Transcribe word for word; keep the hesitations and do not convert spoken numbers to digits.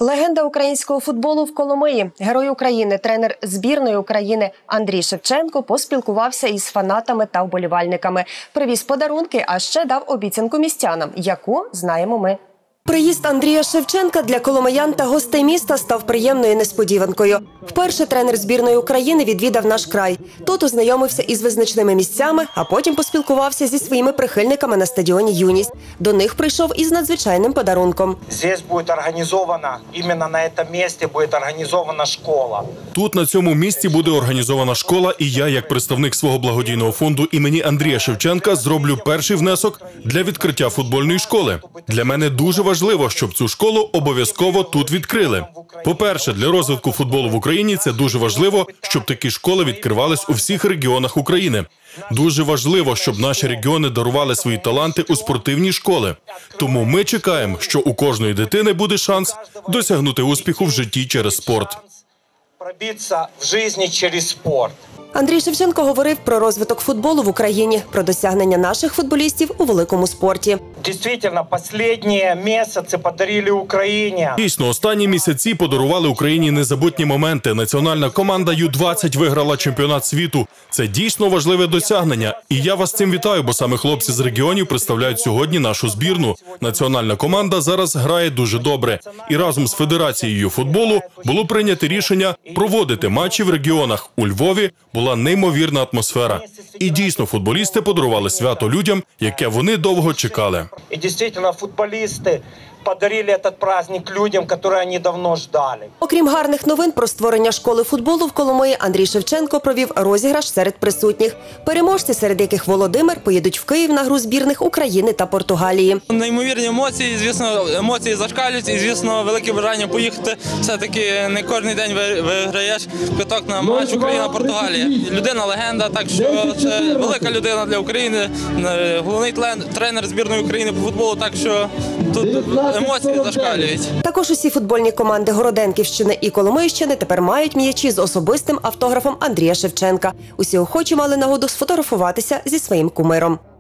Легенда українського футболу в Коломиї, герой України, тренер збірної України Андрій Шевченко поспілкувався із фанатами та вболівальниками. Привіз подарунки, а ще дав обіцянку містянам, яку знаємо ми. Приїзд Андрія Шевченка для коломиян та гостей міста став приємною несподіванкою. Вперше тренер збірної України відвідав наш край. Тут ознайомився із визначними місцями, а потім поспілкувався зі своїми прихильниками на стадіоні «Юність». До них прийшов із надзвичайним подарунком. Здесь буде організована, іменно на цьому місці буде організована школа. Тут, на цьому місці, буде організована школа, і я, як представник свого благодійного фонду імені Андрія Шевченка, зроблю перший внесок для відкриття футбольної школи. Для мене дуже важливо, щоб цю школу обов'язково тут відкрили. По-перше, для розвитку футболу в Україні це дуже важливо, щоб такі школи відкривались у всіх регіонах України. Дуже важливо, щоб наші регіони дарували свої таланти у спортивні школи. Тому ми чекаємо, що у кожної дитини буде шанс досягнути успіху в житті через спорт. Пробитися в житті через спорт. Андрій Шевченко говорив про розвиток футболу в Україні, про досягнення наших футболістів у великому спорті. Дійсно, останні місяці подарили Україні. Дійсно, останні місяці подарували Україні незабутні моменти. Національна команда Ю двадцять виграла чемпіонат світу. Це дійсно важливе досягнення. І я вас цим вітаю, бо саме хлопці з регіонів представляють сьогодні нашу збірну. Національна команда зараз грає дуже добре. І разом з Федерацією футболу було прийнято рішення проводити матчі в регіонах. У Львові була неймовірна атмосфера. І дійсно футболісти подарували свято людям, яке вони довго чекали. І дійсно футболісти подарили цей праздник людям, які вони давно чекали. Окрім гарних новин про створення школи футболу в Коломиї, Андрій Шевченко провів розіграш серед присутніх. Переможці, серед яких Володимир, поїдуть в Київ на гру збірних України та Португалії. Неймовірні емоції, звісно, емоції зашкалюють і, звісно, велике бажання поїхати. Все-таки не кожен день виграєш квиток на матч Україна-Португалія. Людина легенда, так що це велика людина для України, головний тренер збірної України по футболу, так що тут емоції зашкалюють. Також усі футбольні команди Городенківщини і Коломийщини тепер мають м'ячі з особистим автографом Андрія Шевченка. Усі охочі мали нагоду сфотографуватися зі своїм кумиром.